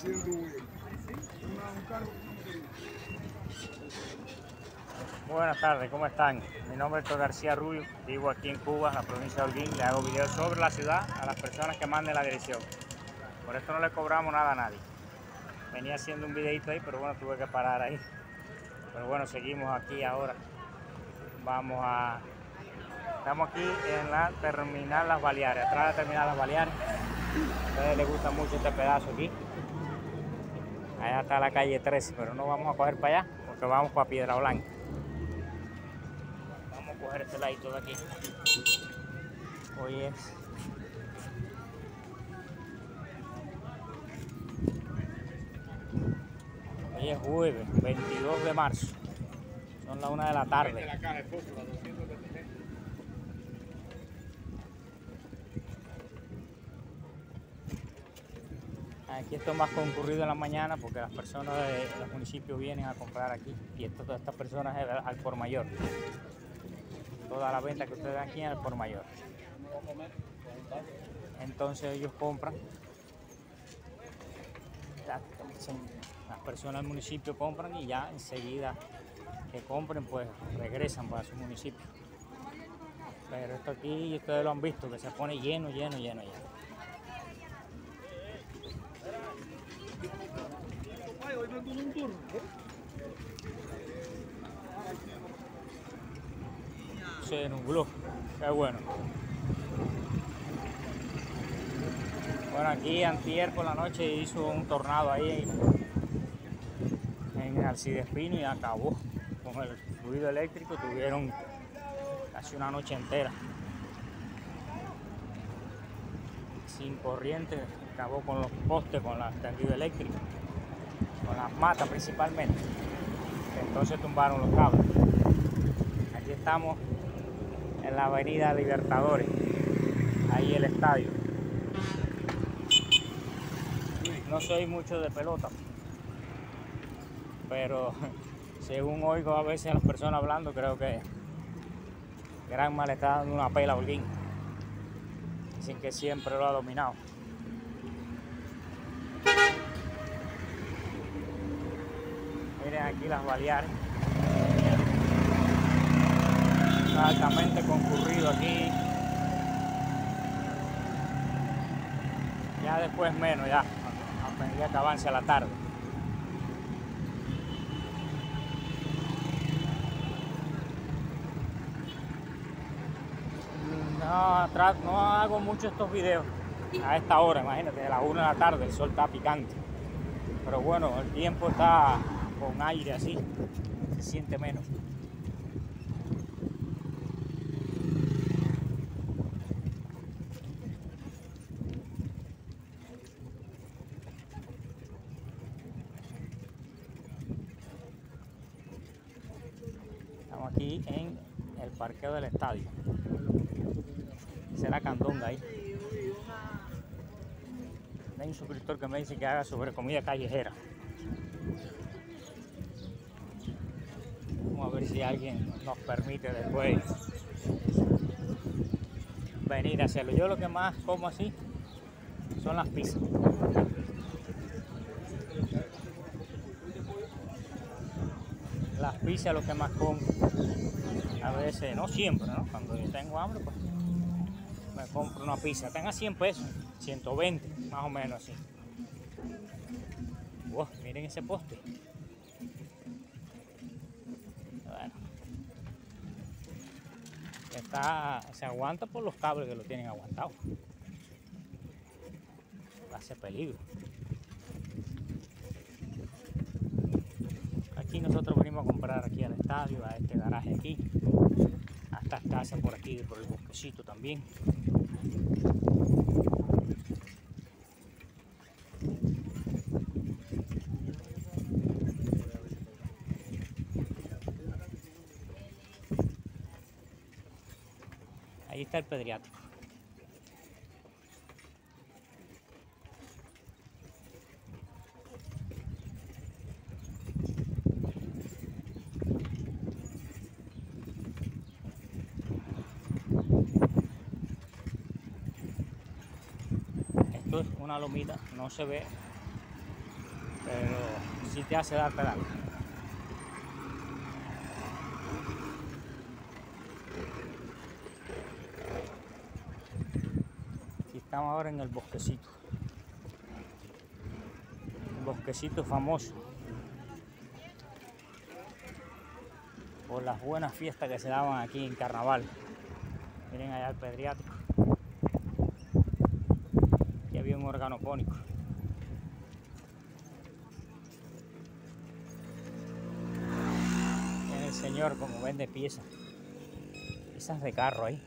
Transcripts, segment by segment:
Buenas tardes, ¿cómo están? Mi nombre es Héctor García Rubio, vivo aquí en Cuba, en la provincia de Holguín. Le hago videos sobre la ciudad a las personas que manden la dirección. Por esto no le cobramos nada a nadie. Venía haciendo un videito ahí, pero bueno, tuve que parar ahí. Pero bueno, seguimos aquí ahora. Estamos aquí en la terminal Las Baleares, atrás de la terminal Las Baleares. A ustedes les gusta mucho este pedazo aquí. Allá está la calle 13, pero no vamos a coger para allá porque vamos para Piedra Blanca. Vamos a coger este ladito de aquí. Hoy es jueves 22 de marzo. Son las 1 de la tarde. Aquí esto es más concurrido en la mañana porque las personas de los municipios vienen a comprar aquí. Y todas estas personas es al por mayor. Toda la venta que ustedes ven aquí es al por mayor. Entonces ellos compran. Las personas del municipio compran y ya enseguida que compren pues regresan para su municipio. Pero esto aquí ustedes lo han visto que se pone lleno. Se nubló, qué bueno. Bueno, aquí antier por la noche hizo un tornado ahí en Alcides Pino y acabó con el fluido eléctrico. Tuvieron casi una noche entera sin corriente, acabó con los postes, con la tendido eléctrico, con las matas principalmente. Entonces tumbaron los cables. Aquí estamos en la avenida Libertadores, ahí el estadio. No soy mucho de pelota, pero según oigo a veces a las personas hablando, creo que Granma le está dando una pela a Holguín. Dicen que siempre lo ha dominado. Miren aquí Las Baleares. Está altamente concurrido aquí. Ya después menos, ya a medida que avance la tarde. No hago mucho estos videos a esta hora, imagínate, a las 1 de la tarde, el sol está picante. Pero bueno, el tiempo está con aire así, se siente menos. Estamos aquí en el parqueo del estadio. Esa es la candonga ahí. Hay un suscriptor que me dice que haga sobre comida callejera. Vamos a ver si alguien nos permite después venir a hacerlo. Yo lo que más como así son las pizzas. Las pizzas lo que más como. A veces, no siempre, ¿no? Cuando yo tengo hambre, pues me compro una pizza. Tenga 100 pesos, 120, más o menos así. Wow, miren ese poste. Bueno, se aguanta por los cables que lo tienen aguantado. Hace peligro. Aquí nosotros venimos a comprar aquí al estadio, a este garaje aquí. A estas casas por aquí, por el bosquecito también. Ahí está el pediátrico. Esto es una lomita, no se ve sí te hace dar pedal. Aquí estamos ahora en el bosquecito. El bosquecito famoso por las buenas fiestas que se daban aquí en carnaval. Miren allá el Pedriático. Aquí había un órgano cónico. Tiene el señor como vende piezas de carro ahí.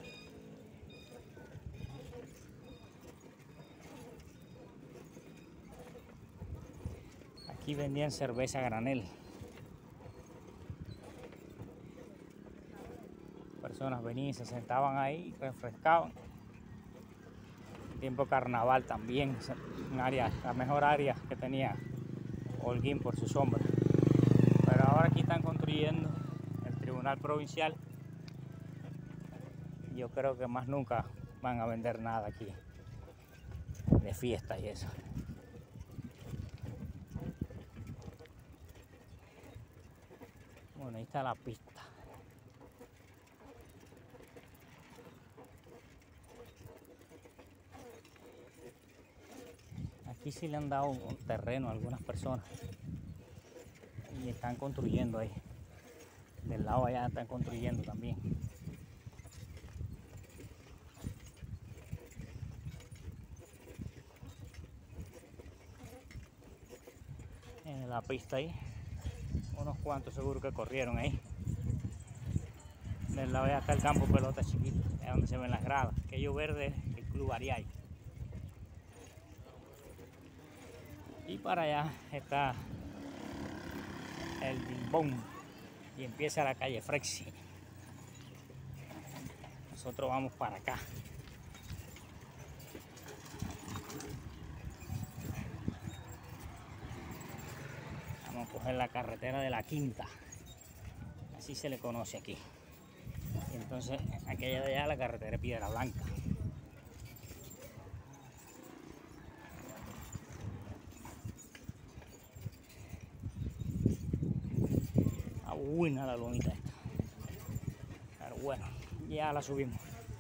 Aquí vendían cerveza a granel. Personas venían y se sentaban ahí, refrescaban. Tiempo carnaval también, un área, la mejor área que tenía Holguín por su sombra. Pero ahora aquí están construyendo el Tribunal Provincial. Yo creo que más nunca van a vender nada aquí de fiesta y eso. Bueno, ahí está la pista. Aquí sí le han dado un terreno a algunas personas y están construyendo ahí. Del lado allá están construyendo también. En la pista ahí, unos cuantos seguro que corrieron ahí. Del lado allá está el campo pelota chiquito, es donde se ven las gradas. Aquello verde es el Club Ariay. Y para allá está el Bimbón y empieza la calle Frexi. Nosotros vamos para acá. Vamos a coger la carretera de la Quinta, así se le conoce aquí. Y entonces aquella de allá la carretera de Piedra Blanca. Buena la lonita esta, pero bueno, ya la subimos.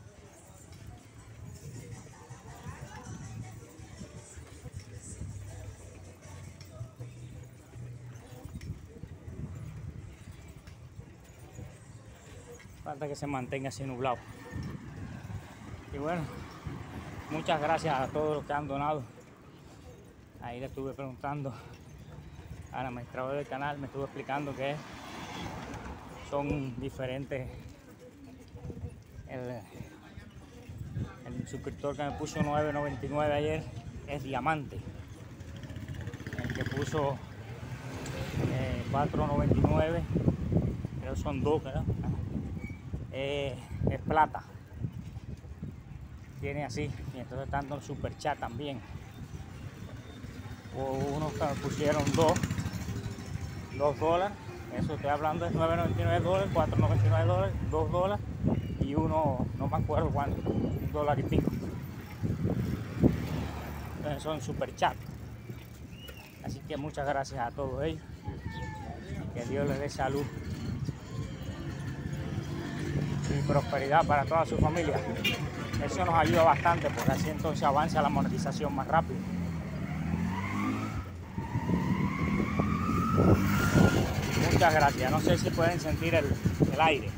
Falta que se mantenga así nublado. Y bueno, muchas gracias a todos los que han donado. Ahí le estuve preguntando al administrador del canal, me estuvo explicando que son diferentes. El suscriptor que me puso 9.99 ayer es diamante. El que puso 4.99, creo que son dos, ¿verdad? Es plata. Tiene así, y entonces están dando el super chat también. O unos que me pusieron $2. Eso estoy hablando es $9.99, $4.99, $2 y uno, no me acuerdo cuánto, $1 y pico. Entonces son super chat. Así que muchas gracias a todos ellos. Que Dios les dé salud y prosperidad para toda su familia. Eso nos ayuda bastante porque así entonces avanza la monetización más rápido. Muchas gracias. No sé si pueden sentir el aire.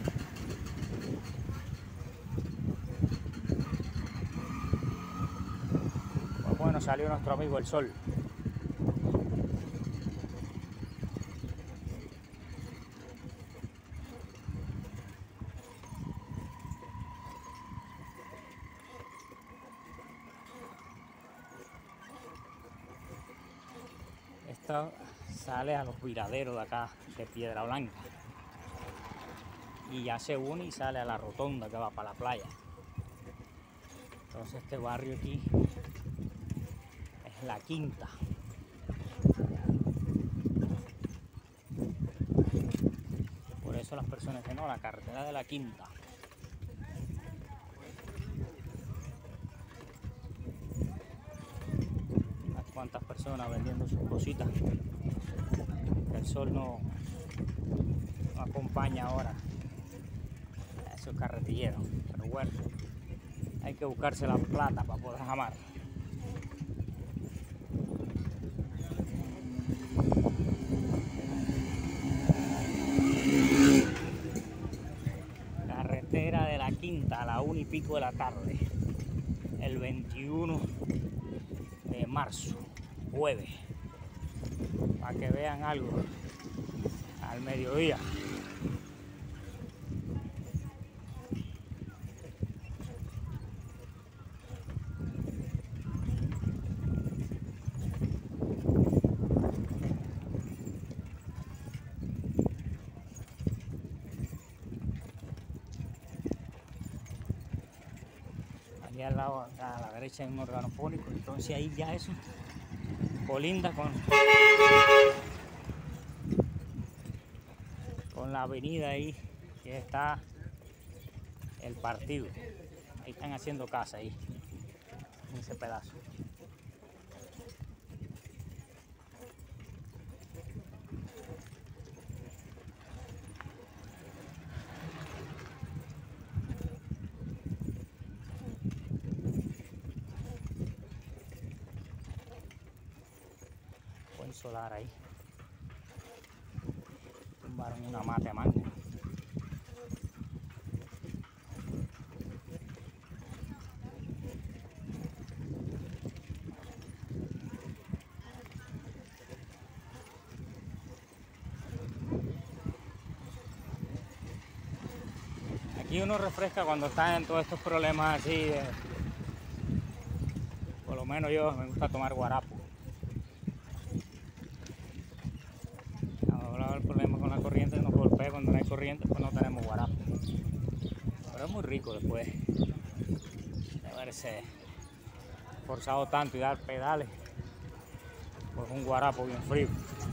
Pues bueno, salió nuestro amigo el sol. Esta sale a los viraderos de acá de Piedra Blanca y ya se une y sale a la rotonda que va para la playa. Entonces este barrio aquí es la Quinta. Por eso las personas dicen, no, la carretera de la Quinta. Unas cuantas personas personas vendiendo sus cositas. El sol no acompaña ahora a esos carretilleros, pero bueno, hay que buscarse la plata para poder jamar. Carretera de la Quinta a la 1 y pico de la tarde, el 21 de marzo, jueves, para que vean algo al mediodía. Allí al lado, a la derecha hay un organopónico, entonces ahí ya eso colinda con la avenida ahí que está el partido. Ahí están haciendo casa ahí, en ese pedazo. Buen solar ahí. Tumbaron una mata de mango. Aquí uno refresca cuando está en todos estos problemas así. Por lo menos yo me gusta tomar guarapo. Ahora el problema con la corriente nos golpea. Cuando no hay corriente pues no tenemos guarapo. Pero es muy rico después de haberse forzado tanto y dar pedales. Pues un guarapo bien frío.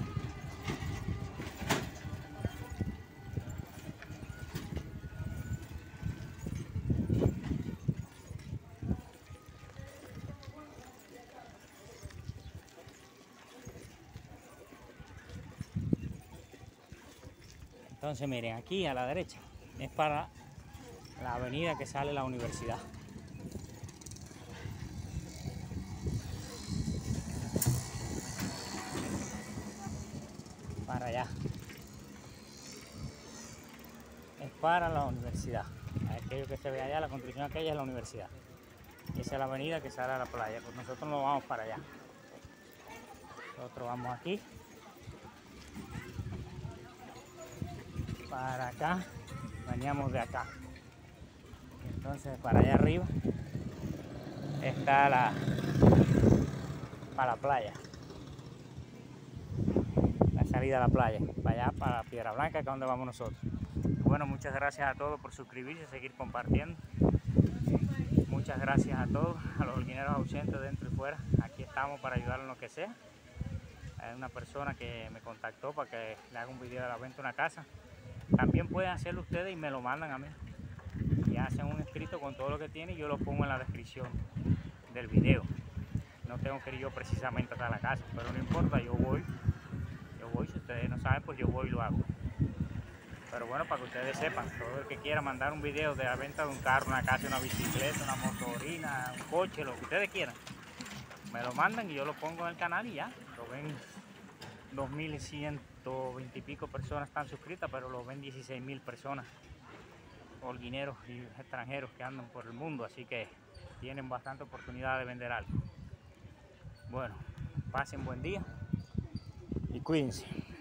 Entonces miren, aquí a la derecha es para la avenida que sale la universidad. Para allá. Es para la universidad. Aquello que se ve allá, la construcción aquella es la universidad. Y esa es la avenida que sale a la playa. Pues nosotros nos vamos para allá. Nosotros vamos aquí. Para acá, veníamos de acá. Entonces para allá arriba está para la playa. La salida a la playa, para allá, para Piedra Blanca, que es donde vamos nosotros. Bueno, muchas gracias a todos por suscribirse, seguir compartiendo. Muchas gracias a todos, a los holguineros ausentes dentro y fuera. Aquí estamos para ayudar en lo que sea. Hay una persona que me contactó para que le haga un video de la venta de una casa. También pueden hacerlo ustedes y me lo mandan a mí. Y hacen un escrito con todo lo que tiene y yo lo pongo en la descripción del video. No tengo que ir yo precisamente hasta la casa, pero no importa, yo voy, si ustedes no saben, pues yo voy y lo hago. Pero bueno, para que ustedes sepan, todo el que quiera mandar un video de la venta de un carro, una casa, una bicicleta, una motorina, un coche, lo que ustedes quieran, me lo mandan y yo lo pongo en el canal y ya. Lo ven 2.120 y pico personas están suscritas, pero lo ven 16.000 personas, holguineros y extranjeros que andan por el mundo, así que tienen bastante oportunidad de vender algo. Bueno, pasen buen día y cuídense.